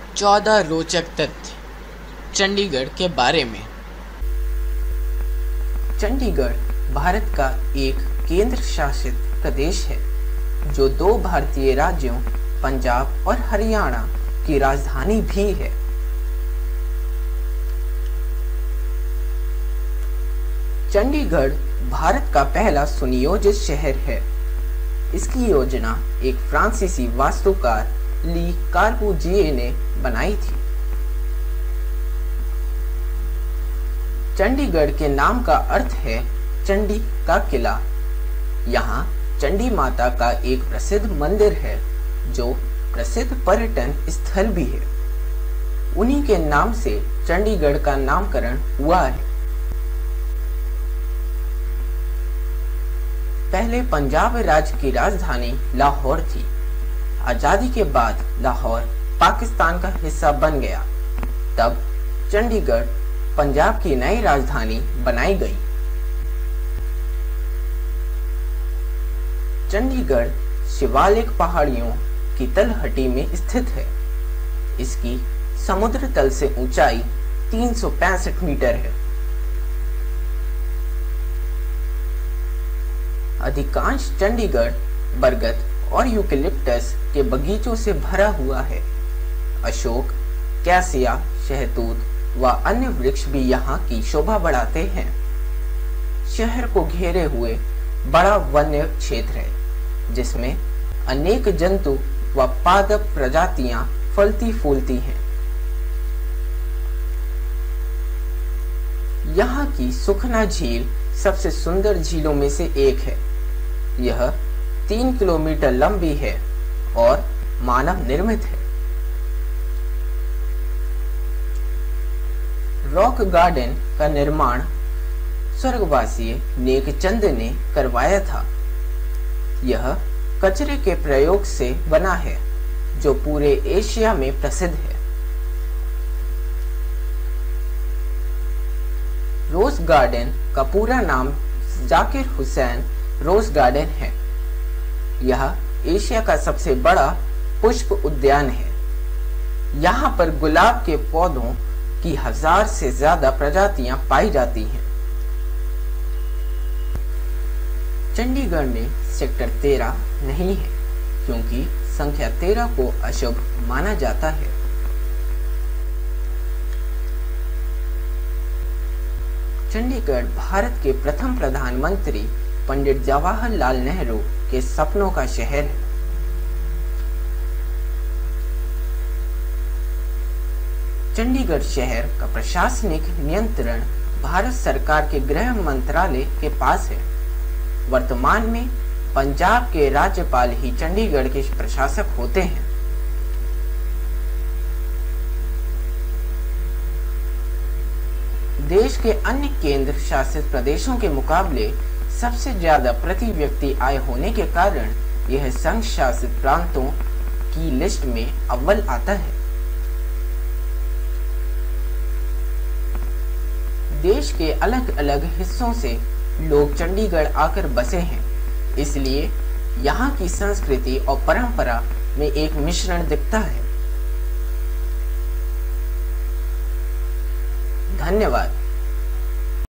14 रोचक तथ्य चंडीगढ़ के बारे में। चंडीगढ़ भारत का एक केंद्र शासित प्रदेश है जो दो भारतीय राज्यों पंजाब और हरियाणा की राजधानी भी है। चंडीगढ़ भारत का पहला सुनियोजित शहर है। इसकी योजना एक फ्रांसीसी वास्तुकार ली कार्बुजिए ने बनाई थी। चंडीगढ़ के नाम का अर्थ है चंडी का किला। यहाँ चंडी माता का एक प्रसिद्ध मंदिर है जो प्रसिद्ध पर्यटन स्थल भी है। उन्हीं के नाम से चंडीगढ़ का नामकरण हुआ है। पहले पंजाब राज्य की राजधानी लाहौर थी। आजादी के बाद लाहौर पाकिस्तान का हिस्सा बन गया। तब चंडीगढ़ पंजाब की नई राजधानी बनाई गई। चंडीगढ़ शिवालिक पहाड़ियों की तलहटी में स्थित है। इसकी समुद्र तल से ऊंचाई 365 मीटर है। अधिकांश चंडीगढ़ बरगद और यूकेलिप्टस के बगीचों से भरा हुआ है। अशोक, कैसिया, शहतूत व अन्य वृक्ष भी यहाँ की शोभा बढ़ाते हैं। शहर को घेरे हुए बड़ा वन्य क्षेत्र है जिसमें अनेक जंतु व पादप प्रजातियां फलती फूलती हैं। यहाँ की सुखना झील सबसे सुंदर झीलों में से एक है। यह 3 किलोमीटर लंबी है और मानव निर्मित है। रॉक गार्डन का निर्माण स्वर्गवासी नेकचंद ने करवाया था। यह कचरे के प्रयोग से बना है जो पूरे एशिया में प्रसिद्ध है। रोज गार्डन का पूरा नाम जाकिर हुसैन रोज गार्डन है। यह एशिया का सबसे बड़ा पुष्प उद्यान है। यहाँ पर गुलाब के पौधों की 1000 से ज्यादा प्रजातियां पाई जाती हैं। चंडीगढ़ में सेक्टर 13 नहीं है क्योंकि संख्या 13 को अशुभ माना जाता है। चंडीगढ़ भारत के प्रथम प्रधानमंत्री पंडित जवाहरलाल नेहरू के सपनों का शहर है। चंडीगढ़ शहर का प्रशासनिक नियंत्रण भारत सरकार के गृह मंत्रालय के पास है। वर्तमान में पंजाब के राज्यपाल ही चंडीगढ़ के प्रशासक होते हैं। देश के अन्य केंद्र शासित प्रदेशों के मुकाबले सबसे ज्यादा प्रति व्यक्ति आय होने के कारण यह संघ शासित प्रांतों की लिस्ट में अव्वल आता है। देश के अलग अलग हिस्सों से लोग चंडीगढ़ आकर बसे हैं, इसलिए यहाँ की संस्कृति और परंपरा में एक मिश्रण दिखता है। धन्यवाद।